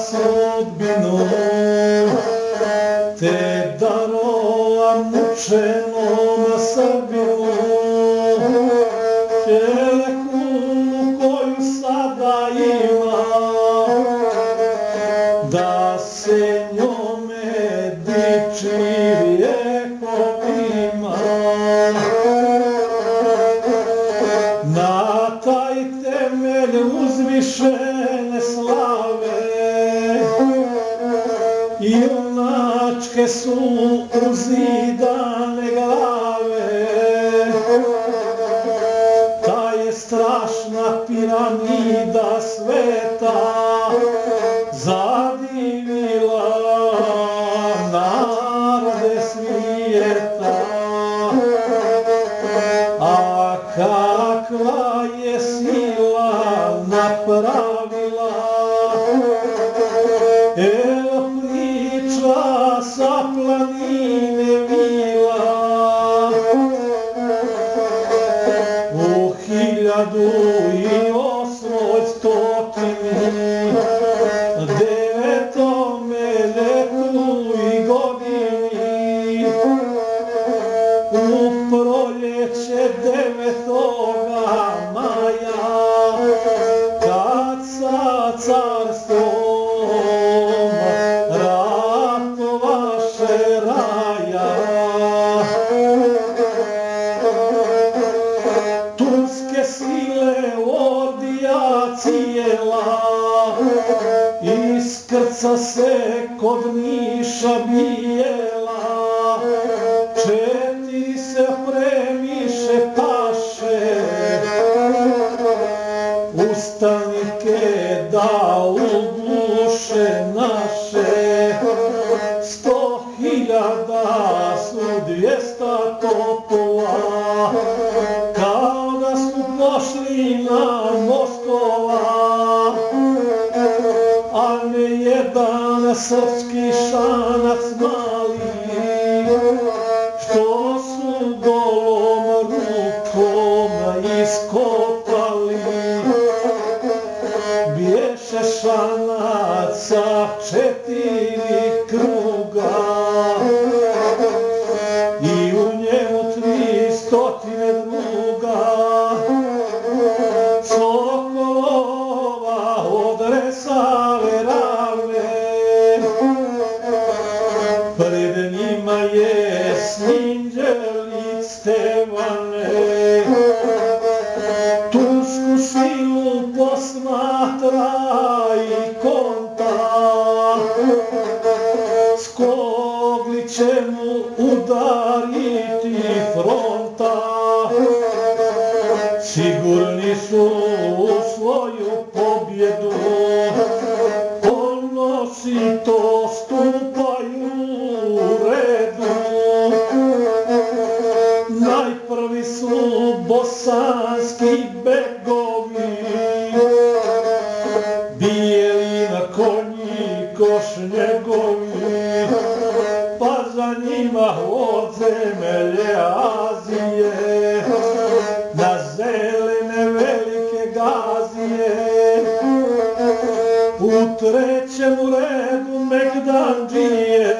sudbinu, te darova mučenom Srbinu, telekunu koju sada ima, da se njome diči vjekovima. Na taj temelj uzvišene slave junačke su uzidane glave. Ta je strašna piramida sveta zadivila narode svijeta. A kakva je sila napravila, evo priča sa planine vila. U 1809. letu i godini, u proljeće 9. maja, kad sa carstvom ratovaše raja. Turske sile ordija cijela iskrca se kod Niša bijela. 4 se premiše paše, ustanike da ugluše naše. 100.000 su 200 topova, kao da su pošli na Moskova. A ne jedan srpski šanac mali, što su golom rukom iskopali. Bješe šanaca 4 kruga i u njemu 300 druga. Sokolova od Resave ravne, pred njima je Sinđelić Stevane. Tursku silu posmatra i konta, s kog li će mu udariti fronta. Sigurni su u svoju pobjedu, ponosito stupaju u redu. Najprvi su bosanski begovi, bijeli na konji koš njegovi, pa za njima od zemlje Azije na zelene velike gazije. U 3. redu Megdandžije,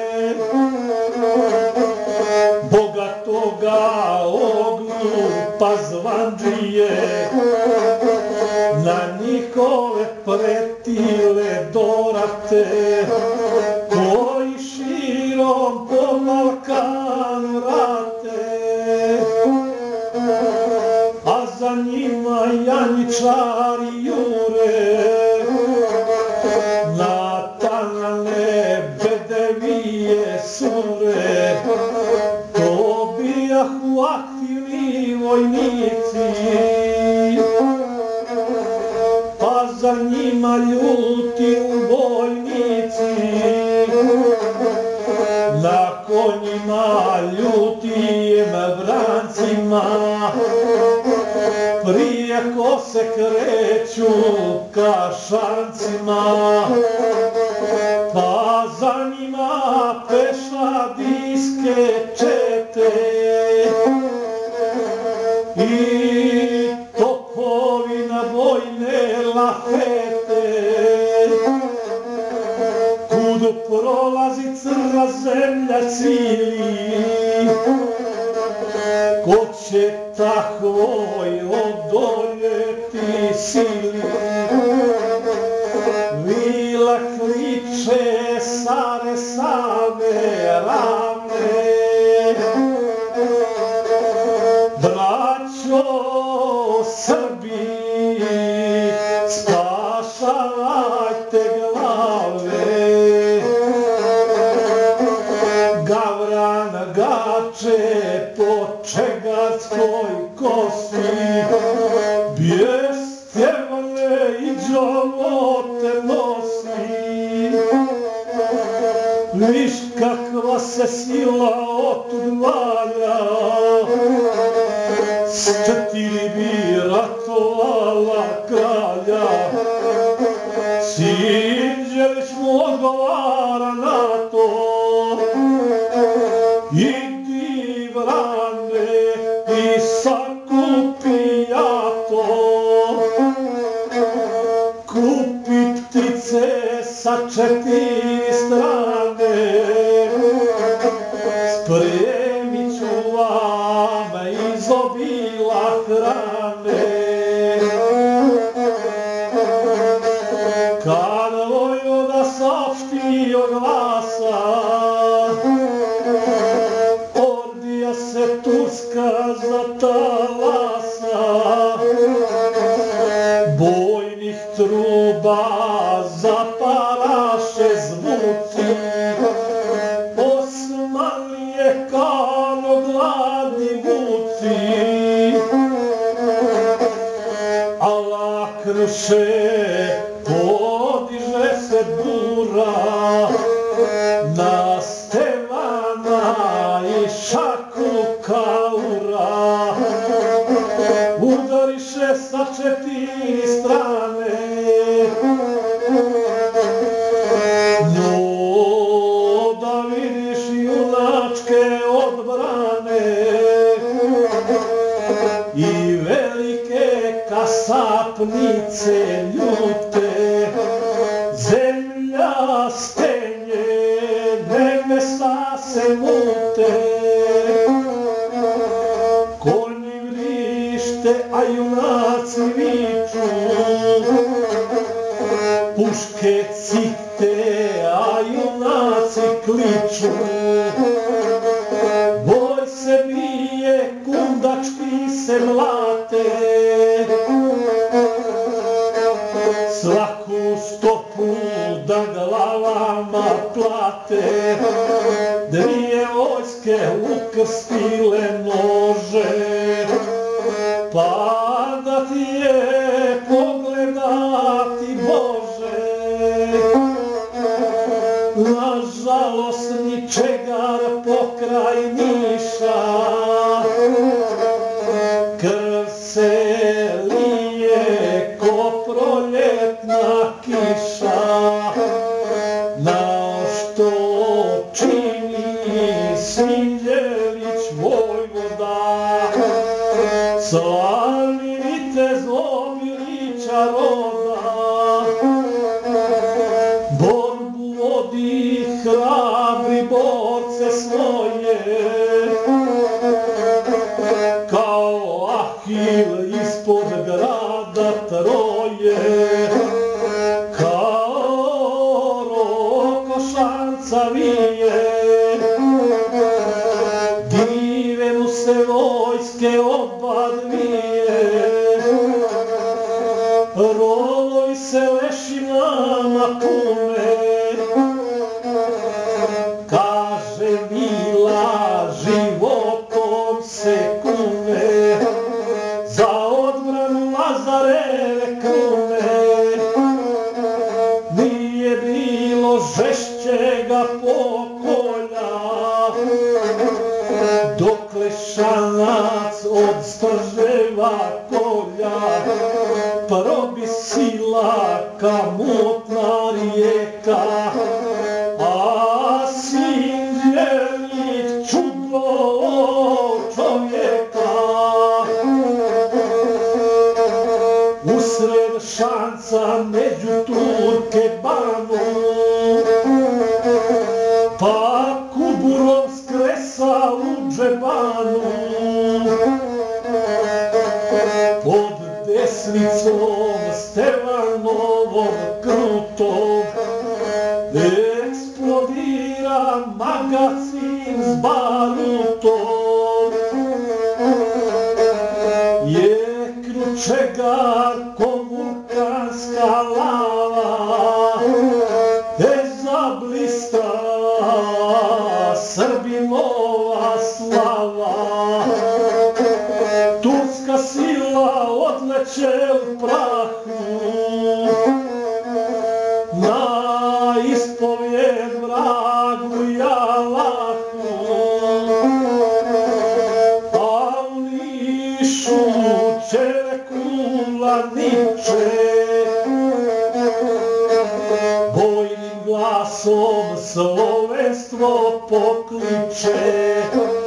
bogatoga oglupa zvandžije. Na njihove pretile dorate, koji širom po Balkanu rate. A za njima janjičari jure, na tanane bedevije sure. To bijahu aktivni vojnici, pa za njima ljuti ubojnici. Na konjima ljutijem vrancima, prijeko se kreću ka šancima. Pa za njima pešadijske čete i topovi na vojne lafete. prolazi crna zemlja cili, ko će takvoj odoljeti sili? Vila kliče same rame, braćo Srbi, spašavajte glave. Gavran gače po Čegatskoj kosi, bijes tjevne i džovote nosi. Viš kakva se sila otud valja, s 4 bi ratovala kralja. Sinđelić mu odgovara na to, idi vrane i sakupi jato. Kupi ptice sa 4 strane, spremit ću vam izobila hrane. Kad vojvoda saopšti oglasa, ordija se turska zatalasa. Bojnih truba zaparaše zvuci, Osmanlije kao gladni vuci. Allah kruše, podiže se bura, na Stevana i šaku kaura. Udariše sa 4 strane, no da vidiš junačke odbrane i velike kasapnice ljute. Zemlja stenje, nebesa se mute, konji vrište, a junaci viču. Puške cikte, a junaci kliču. Boj se bije, kundački se mlate, svaku stopu da glavama plate. 2 vojske ukrstile nože, pa da ti je pogledati Bože. Nažalost ničega pokraj Niša, krv se lije ko proljetna kiša. Na što čini Sinđelić vojvoda, slavni vitez Omilića roda. Borbu vodi hrabri borce svoje, kao Ahil ispod grada Troje. Kao rokošanca vije, dive mu se vojske oba dvije. Roloj se lešinama pune, kaže Mila životom se kune. Za odbranu Lazareve krune, nije bilo žešćega pokolja. Dokle šanac od strževa kolja, probi sila ka mutna rijeka. A Sinđelić čudo čovjeka, usred šanca među Turke banu, kuće kula niče, bojnim glasom slovenstvo pokliče.